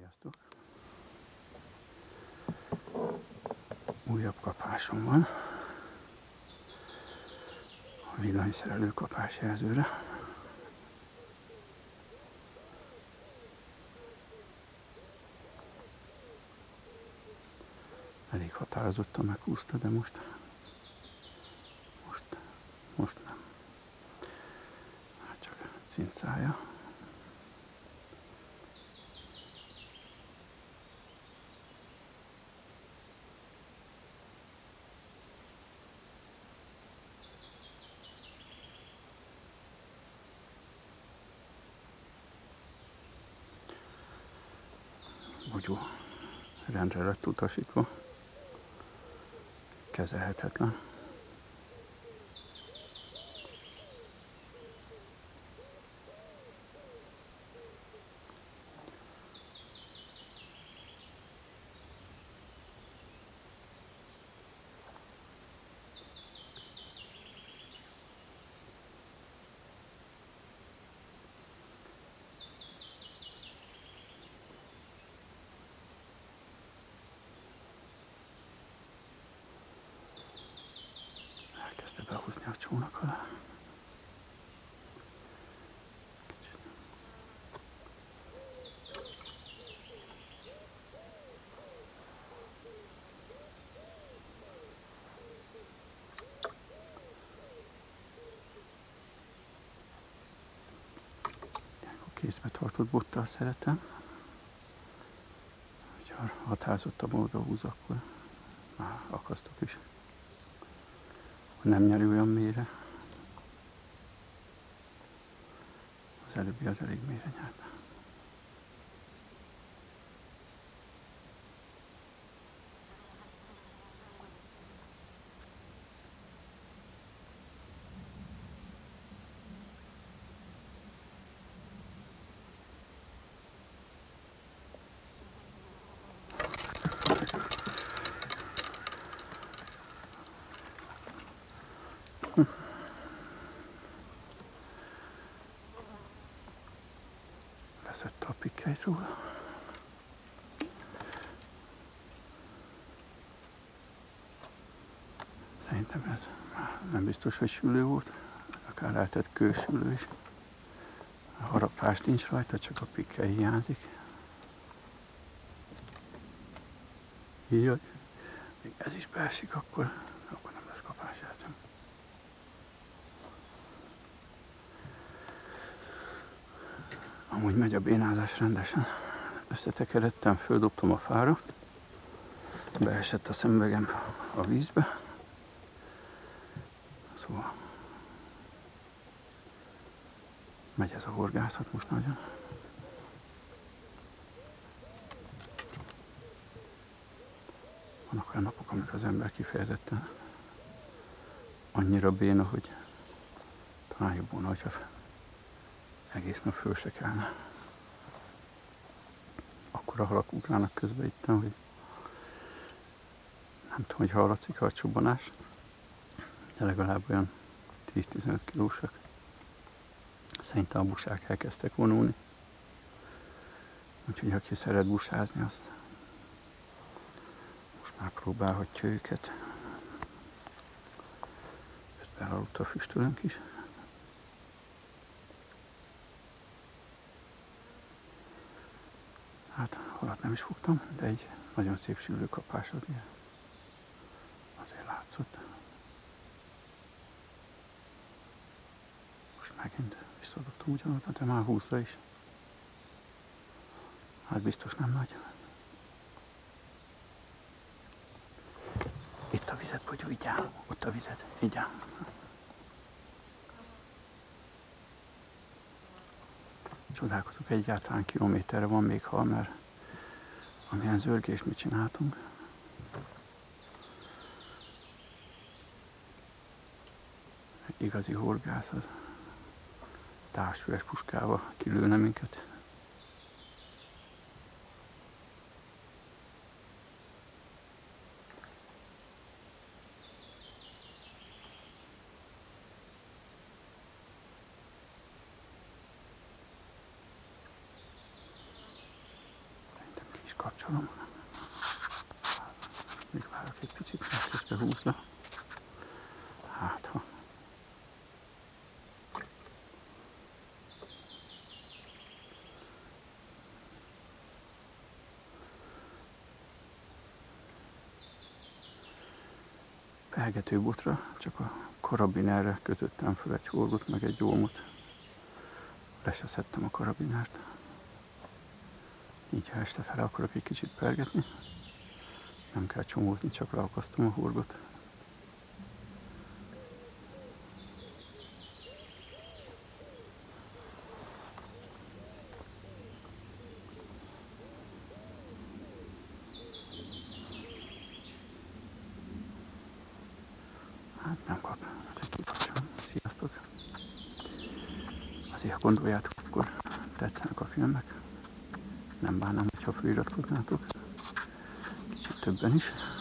Sziasztok! Újabb kapásom van a villanyszerelő kapásjelzőre. Elég határozottan meghúzta, de most nem. Hát csak cincálja. Bogyó rendre lett utasítva. Kezelhetetlen. Elkezdte behúzni a csónak alá. Kézbe tartott bottal szeretem. Ha határozottabban oda húz, akkor már akasztok is. Nem nyeri olyan mélyre. Az előbbi az elég mélyre nyert. Leszette a pikkelyt róla. Szerintem ez nem biztos, hogy sülő volt. Akár lehetett kősülő is. A harapás nincs rajta, csak a pikkely hiányzik. Jaj, még ez is beesik, akkor nem lesz kapásjelző. Amúgy megy a bénázás rendesen. Összetekeredtem, földobtam a fára. Beesett a szemüvegem a vízbe. Szóval megy ez a horgászat most nagyon. Vannak olyan napok, amikor az ember kifejezetten annyira béna, hogy talán jobb volna, hogyha egész nap föl se kellene. Akkora halak ugrálnak közben itten, hogy nem tudom, hogy hallatszik a csobbanás, de legalább olyan 10-15 kilósak. Szerintem a busák elkezdtek vonulni. Úgyhogy aki szeret busázni, azt most már próbálhatja őket. Közben elaludt a füstölőnk is. Hát halat nem is fogtam, de egy nagyon szép sülő kapás azért látszott. Most megint visszadottam ugyanoda, de már húzza is. Hát biztos nem nagy. Itt a vizet, Bogyó, így áll. Ott a vizet, így áll. Csodálkozok, egyáltalán kilométerre van még hal, mert amilyen zörgés mit csináltunk. Egy igazi horgász az társfüles puskával kilőne minket. Kapcsolom. Még várok egy picit, mert közben húzza. Hát ha. Pergetőbotra csak a karabinerre kötöttem fel egy horgot, meg egy ómot. Le se szedtem a karabinert. Így ha este fel akarok egy kicsit pergetni, nem kell csomózni, csak leakasztom a horgot. Hát nem kap, csak kikapcsolom. Sziasztok! Azért ha gondoljátok, akkor tetszenek a filmek. Nem bánnám, hogyha feliratkoznátok. Kicsit többen is.